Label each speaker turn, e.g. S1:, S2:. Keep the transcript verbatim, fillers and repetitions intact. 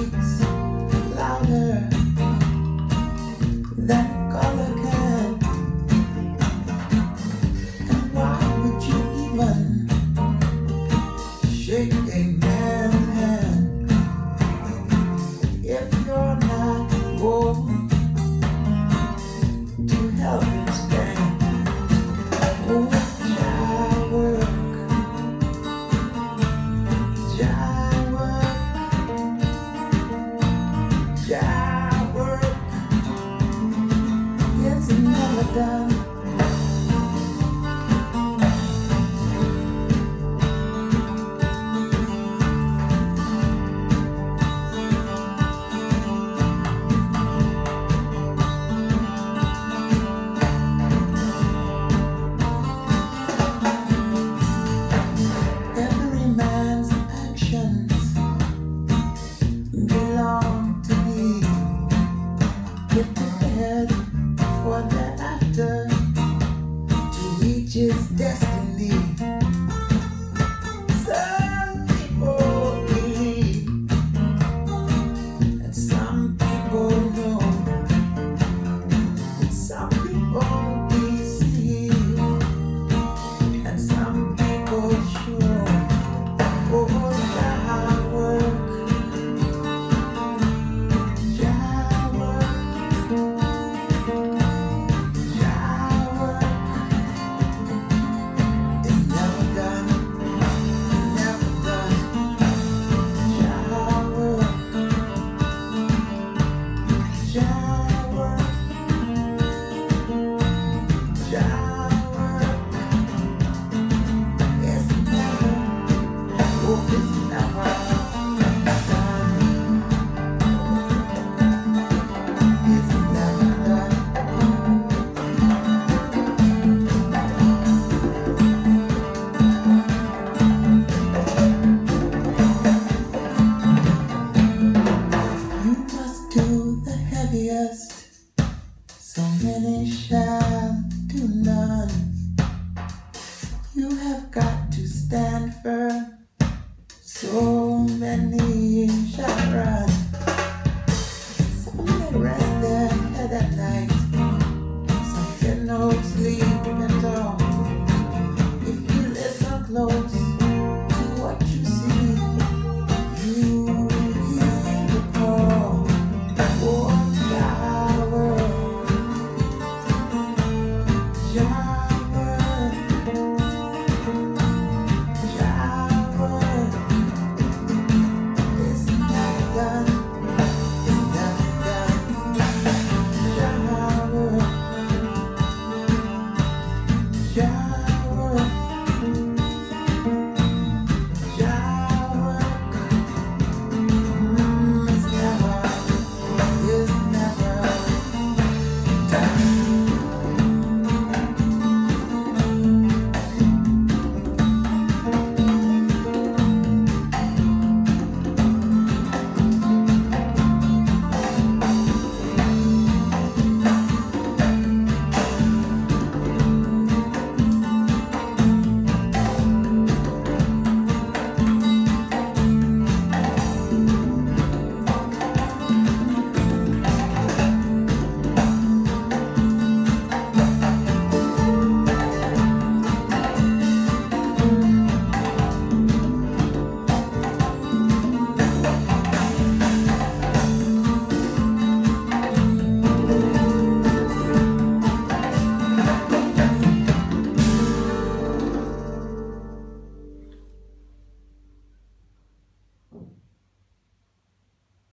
S1: speaks louder than a color can. And why would you even shake a man's hand if you're not going to help him stand? Oh, child work, child work, child work, it's never done. Every man's actions belong to me. Get prepared for the after to reach his destiny. Some people believe, and some people know. Some people deceive, and some people show. Oh, child work, child work, child work, it's never done, never done. Child work, child work, child work, it's never, oh, it's never done, it's never done. You must do the heaviest, so many shall do none. You have got to stand firm.